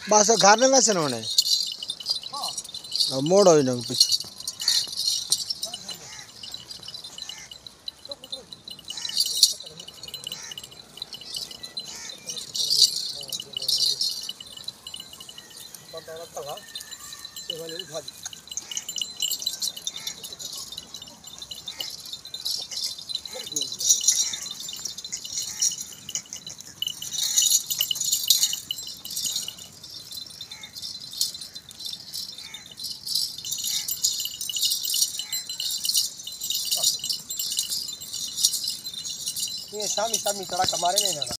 बस घर ने वैसे होने मोड़ हो ना पीछे ये शामी शामी तड़का मारे नहीं ना